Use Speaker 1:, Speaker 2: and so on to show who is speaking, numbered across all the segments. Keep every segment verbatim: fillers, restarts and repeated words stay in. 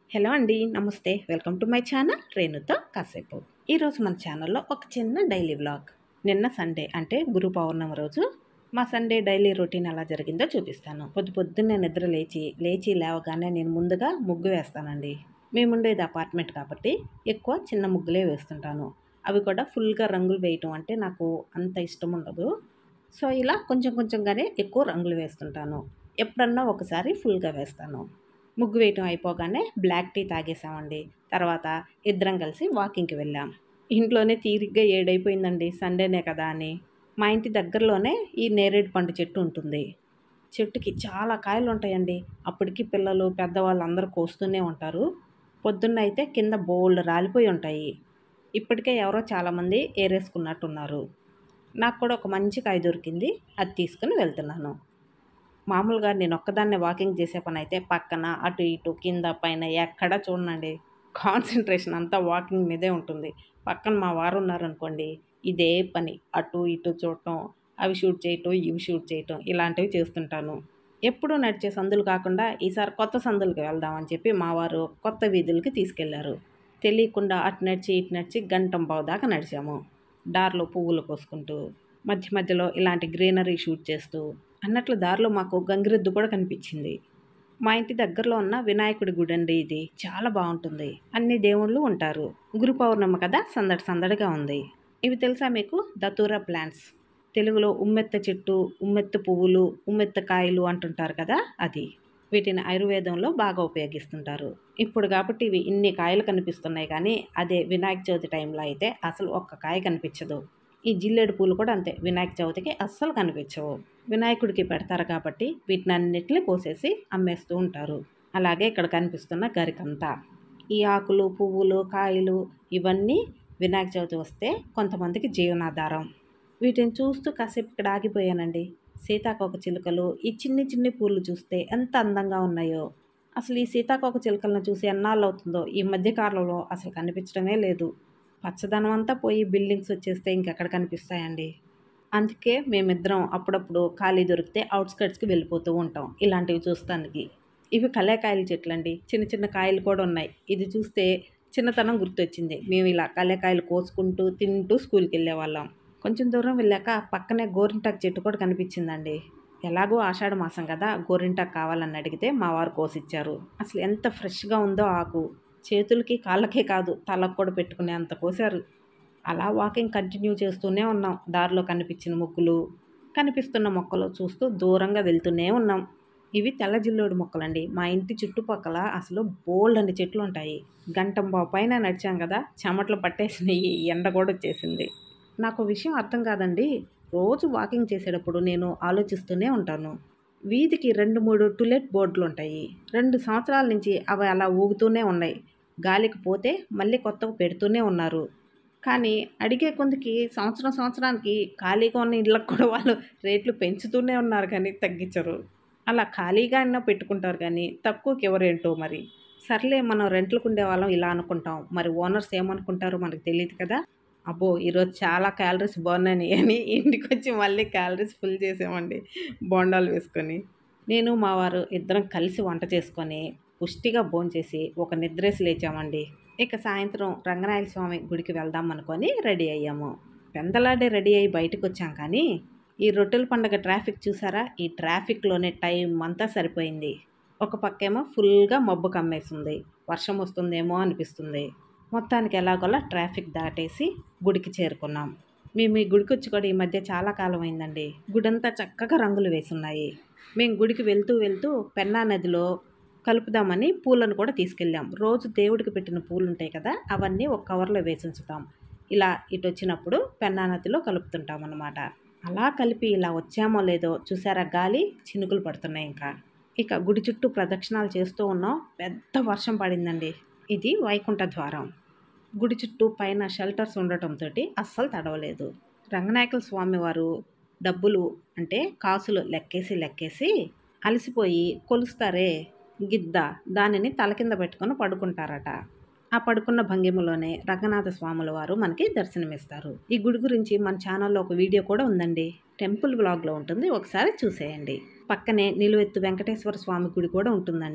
Speaker 1: Hello అండి. నమస్తే. Welcome to my channel రేణుతో కాసేపు. ఈరోజు మన ఛానల్‌లో ఒక చిన్న డైలీ వ్లాగ్. నిన్న సండే అంటే గురు పౌర్ణమి రోజు మా సండే డైలీ రొటీన్ ఎలా జరిగిందో చూపిస్తాను. పొద్దు పొద్దున్నే నిద్ర లేచి, లేచి లేవగానే నేను ముందుగా ముగ్గు వేస్తానండి. మేముండేది అపార్ట్మెంట్ కాబట్టి ఎక్కువ చిన్న ముగ్గులే వేస్తుంటాను. అవి కూడా ఫుల్‌గా రంగులు వేయటం అంటే నాకు అంత ఇష్టం ఉండదు. సో, ఇలా కొంచెం కొంచెంగానే ఎక్కువ రంగులు వేస్తుంటాను. ఎప్పుడన్నా ఒకసారి ఫుల్‌గా వేస్తాను. ముగ్గు వేయటం అయిపోగానే బ్లాక్ టీ తాగేసామండి. తర్వాత ఇద్దరం కలిసి వాకింగ్‌కి వెళ్ళాం. ఇంట్లోనే తీరిగ్గా ఏడైపోయిందండి సండేనే కదా అని. మా ఇంటి దగ్గరలోనే ఈ నేరేడు పండు చెట్టు ఉంటుంది. చెట్టుకి చాలా కాయలుంటాయండి. అప్పటికి పిల్లలు, పెద్దవాళ్ళు అందరూ కోస్తూనే ఉంటారు. పొద్దున్నయితే కింద బోలెడు రాలిపోయి ఉంటాయి. ఇప్పటికే ఎవరో చాలామంది ఏరేసుకున్నట్టున్నారు. నాకు కూడా ఒక మంచి కాయ దొరికింది. అది తీసుకొని వెళ్తున్నాను. మామూలుగా నేను ఒక్కదాన్నే వాకింగ్ చేసే పనైతే పక్కన, అటు ఇటు, కింద, పైన ఎక్కడా చూడనండి. కాన్సంట్రేషన్ అంతా వాకింగ్ మీదే ఉంటుంది. పక్కన మా వారు ఉన్నారనుకోండి, ఇదే పని. అటు ఇటు చూడటం, అవి షూట్ చేయటం, ఇవి షూట్ చేయటం ఇలాంటివి చేస్తుంటాను. ఎప్పుడూ నడిచే సందులు కాకుండా ఈసారి కొత్త సందులకి వెళ్దామని చెప్పి మా వారు కొత్త వీధులకి తీసుకెళ్లారు. తెలియకుండా అటు నడిచి, ఇటు నడిచి గంటంపావు దాకా నడిచాము. దారిలో పువ్వులు కోసుకుంటూ, మధ్య మధ్యలో ఇలాంటి గ్రీనరీ షూట్ చేస్తూ, అన్నట్లు దారిలో మాకు గంగిరెద్దు కూడా కనిపించింది. మా ఇంటి దగ్గరలో ఉన్న వినాయకుడి గుడి అండి ఇది. చాలా బాగుంటుంది. అన్ని దేవుళ్ళు ఉంటారు. గురు పౌర్ణమి కదా, సందడి సందడిగా ఉంది. ఇవి తెలుసా మీకు? Datura plants. తెలుగులో ఉమ్మెత్త చెట్టు, ఉమ్మెత్త పువ్వులు, ఉమ్మెత్త కాయలు అంటుంటారు కదా, అది. వీటిని ఆయుర్వేదంలో బాగా ఉపయోగిస్తుంటారు. ఇప్పుడు కాబట్టి ఇవి ఇన్ని కాయలు కనిపిస్తున్నాయి కానీ అదే వినాయక చవితి టైంలో అయితే అసలు ఒక్క కాయ కనిపించదు. ఈ జిల్లేడు పూలు కూడా అంతే, వినాయక చవితికి అస్సలు కనిపించవు. వినాయకుడికి పెడతారు కాబట్టి వీటిని అన్నిటిని కోసేసి అమ్మేస్తూ ఉంటారు. అలాగే ఇక్కడ కనిపిస్తున్న గరికంతా. ఈ ఆకులు, పువ్వులు, కాయలు ఇవన్నీ వినాయక చవితి వస్తే కొంతమందికి జీవనాధారం. వీటిని చూస్తూ కాసేపు ఇక్కడ ఆగిపోయానండి. సీతాకోక చిలుకలు, ఈ చిన్ని చిన్ని పూలు చూస్తే ఎంత అందంగా ఉన్నాయో. అసలు ఈ సీతాకోక చిలుకలను చూసి ఎన్నాళ్ళు అవుతుందో, ఈ మధ్య కాలంలో అసలు కనిపించడమే లేదు. పచ్చదనం అంతా పోయి బిల్డింగ్స్ వచ్చేస్తే ఇంకెక్కడ కనిపిస్తాయండి. అందుకే మేమిద్దరం అప్పుడప్పుడు ఖాళీ దొరికితే అవుట్స్కట్స్కి వెళ్ళిపోతూ ఉంటాం ఇలాంటివి చూస్తానికి. ఇవి కలేకాయల చెట్లండి. చిన్న చిన్న కాయలు కూడా ఉన్నాయి. ఇది చూస్తే చిన్నతనం గుర్తొచ్చింది. మేము ఇలా కలేకాయలు కోసుకుంటూ తింటూ స్కూల్కి వెళ్ళేవాళ్ళం. కొంచెం దూరం వెళ్ళాక పక్కనే గోరింటాకు చెట్టు కూడా కనిపించిందండి. ఎలాగో ఆషాఢ మాసం కదా, గోరింటాకు కావాలని అడిగితే మా వారు కోసిచ్చారు. అసలు ఎంత ఫ్రెష్గా ఉందో ఆకు. చేతులకి కాళ్ళకే కాదు తలకు కూడా పెట్టుకునే అంత కోసారు. అలా వాకింగ్ కంటిన్యూ చేస్తూనే ఉన్నాం. దారిలో కనిపించిన ముగ్గులు, కనిపిస్తున్న మొక్కలు చూస్తూ దూరంగా వెళ్తూనే ఉన్నాం. ఇవి తెల్ల జిల్లోడు మొక్కలండి. మా ఇంటి చుట్టుపక్కల అసలు బోల్డన్ని చెట్లు ఉంటాయి. గంటంపావు పైన నడిచాం కదా, చెమటలు పట్టేసినాయి, ఎండ కూడా వచ్చేసింది. నాకు విషయం అర్థం కాదండి. రోజు వాకింగ్ చేసేటప్పుడు నేను ఆలోచిస్తూనే ఉంటాను. వీధికి రెండు మూడు టులెట్ బోర్డులు ఉంటాయి. రెండు సంవత్సరాల నుంచి అవి అలా ఊగుతూనే ఉన్నాయి. గాలికి పోతే మళ్ళీ కొత్తవి పెడుతూనే ఉన్నారు. కానీ అడిగే కొందికి సంవత్సరం సంవత్సరానికి ఖాళీగా ఉన్న ఇళ్ళకు కూడా వాళ్ళు రేట్లు పెంచుతూనే ఉన్నారు కానీ తగ్గించరు. అలా ఖాళీగా అయినా పెట్టుకుంటారు కానీ తక్కువకి ఎవరేంటో మరి. సర్లే, మనం రెంట్లకు ఉండేవాళ్ళం ఇలా అనుకుంటాం. మరి ఓనర్స్ ఏమనుకుంటారో మనకు తెలియదు కదా. అబ్బో, ఈరోజు చాలా క్యాలరీస్ బర్న్ అని అని ఇంటికి వచ్చి మళ్ళీ క్యాలరీస్ ఫుల్ చేసామండి బోండాలు వేసుకొని. నేను మా వారు ఇద్దరం కలిసి వంట చేసుకొని పుష్టిగా భోంచేసి ఒక నిద్రేసి లేచామండి. ఇక సాయంత్రం రంగనాయల స్వామి గుడికి వెళ్దాం అనుకొని రెడీ అయ్యాము. పెందలాడే రెడీ అయ్యి బయటకు వచ్చాం కానీ ఈ రొట్టెల పండగ ట్రాఫిక్ చూసారా? ఈ ట్రాఫిక్లోనే టైం అంతా సరిపోయింది. ఒక పక్కేమో ఫుల్గా మబ్బు కమ్మేసింది. వర్షం వస్తుందేమో అనిపిస్తుంది. మొత్తానికి ఎలాగోలా ట్రాఫిక్ దాటేసి గుడికి చేరుకున్నాం. మేము ఈ గుడికి వచ్చి కూడా ఈ మధ్య చాలా కాలం అయిందండి. గుడంతా చక్కగా రంగులు వేసున్నాయి. మేము గుడికి వెళ్తూ వెళ్తూ పెన్నా నదిలో కలుపుదామని పూలను కూడా తీసుకెళ్ళాం. రోజు దేవుడికి పెట్టిన పూలు ఉంటాయి కదా, అవన్నీ ఒక కవర్లో వేసి ఉంచుతాం. ఇలా ఇటు వచ్చినప్పుడు పెన్నా నదిలో కలుపుతుంటాం అన్నమాట. అలా కలిపి ఇలా వచ్చామో లేదో చూసారా, గాలి చినుకులు పడుతున్నాయి. ఇంకా ఇక గుడి చుట్టూ ప్రదక్షిణాలు చేస్తూ ఉన్నాం. పెద్ద వర్షం పడిందండి. ఇది వైకుంఠ ద్వారం. గుడి చుట్టూ పైన షెల్టర్స్ ఉండటంతో అస్సలు తడవలేదు. రంగనాయకుల స్వామి వారు డబ్బులు అంటే కాసులు లెక్కేసి లెక్కేసి అలసిపోయి కొలుస్తారే గిద్ద, దానిని తల కింద పెట్టుకొని పడుకుంటారట. ఆ పడుకున్న భంగిమలోనే రంగనాథ స్వాముల వారు మనకి దర్శనమిస్తారు. ఈ గుడి గురించి మన ఛానల్లో ఒక వీడియో కూడా ఉందండి. టెంపుల్ వ్లాగ్లో ఉంటుంది, ఒకసారి చూసేయండి. పక్కనే నిలువెత్తు వెంకటేశ్వర స్వామి గుడి కూడా ఉంటుందండి.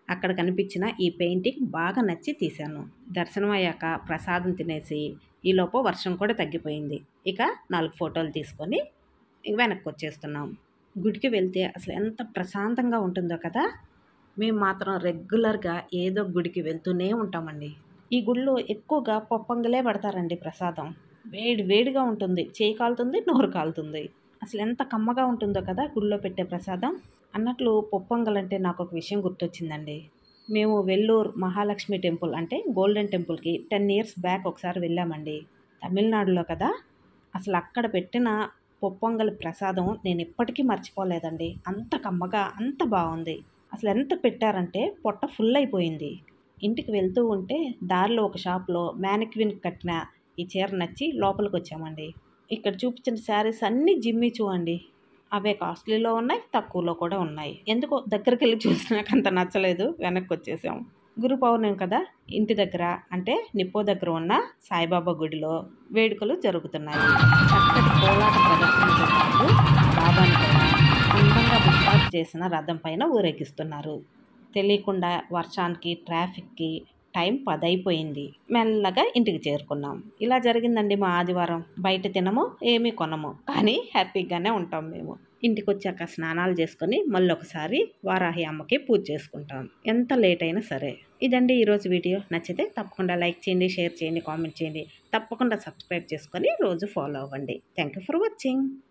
Speaker 1: అక్కడ కనిపించిన ఈ పెయింటింగ్ బాగా నచ్చి తీశాను. దర్శనం అయ్యాక ప్రసాదం తినేసి ఈలోపు వర్షం కూడా తగ్గిపోయింది. ఇక నాలుగు ఫోటోలు తీసుకొని వెనక్కి వచ్చేస్తున్నాం. గుడికి వెళ్తే అసలు ఎంత ప్రశాంతంగా ఉంటుందో కదా. మేము మాత్రం రెగ్యులర్గా ఏదో గుడికి వెళ్తూనే ఉంటామండి. ఈ గుడిలో ఎక్కువగా పొప్పంగలే పెడతారండి ప్రసాదం. వేడి వేడిగా ఉంటుంది, చేయి కాలుతుంది, నోరు కాలుతుంది. అసలు ఎంత కమ్మగా ఉంటుందో కదా గుడిలో పెట్టే ప్రసాదం. అన్నట్లు పొప్పంగల్ అంటే నాకు ఒక విషయం గుర్తొచ్చిందండి. మేము వెల్లూరు మహాలక్ష్మి టెంపుల్ అంటే గోల్డెన్ టెంపుల్కి టెన్ ఇయర్స్ బ్యాక్ ఒకసారి వెళ్ళామండి. తమిళనాడులో కదా. అసలు అక్కడ పెట్టిన పొప్పొంగల్ ప్రసాదం నేను ఎప్పటికీ మర్చిపోలేదండి. అంత కమ్మగా అంత బాగుంది. అసలు ఎంత పెట్టారంటే పొట్ట ఫుల్ అయిపోయింది. ఇంటికి వెళ్తూ ఉంటే దారిలో ఒక షాప్లో మ్యానిక్విన్ కట్టిన ఈ చీర నచ్చి లోపలికి వచ్చామండి. ఇక్కడ చూపించిన శారీస్ అన్నీ జిమ్మి చూ అండి. అవే కాస్ట్లీలో ఉన్నాయి, తక్కువలో కూడా ఉన్నాయి. ఎందుకో దగ్గరికి వెళ్ళి చూసినాక అంత నచ్చలేదు, వెనక్కి వచ్చేసాం. గురు పౌర్ణమి కదా, ఇంటి దగ్గర అంటే నిప్పో దగ్గర ఉన్న సాయిబాబా గుడిలో వేడుకలు జరుగుతున్నాయి. చక్కటి కోలాట ప్రదర్శనతో పాటు బాబాని కూడా అందంగా ముస్తాబు చేసిన రథం పైన ఊరేగిస్తున్నారు. తెలియకుండా వర్షానికి ట్రాఫిక్కి టైం పది అయిపోయింది. మెల్లగా ఇంటికి చేరుకున్నాం. ఇలా జరిగిందండి మా ఆదివారం. బయట తినము, ఏమీ కొనము, కానీ హ్యాపీగానే ఉంటాం మేము. ఇంటికి వచ్చాక స్నానాలు చేసుకొని మళ్ళీ ఒకసారి వారాహి అమ్మకి పూజ చేసుకుంటాం, ఎంత లేట్ అయినా సరే. ఇదండి ఈరోజు వీడియో. నచ్చితే తప్పకుండా లైక్ చేయండి, షేర్ చేయండి, కామెంట్ చేయండి. తప్పకుండా సబ్స్క్రైబ్ చేసుకొని రోజు ఫాలో అవ్వండి. Thank you for watching.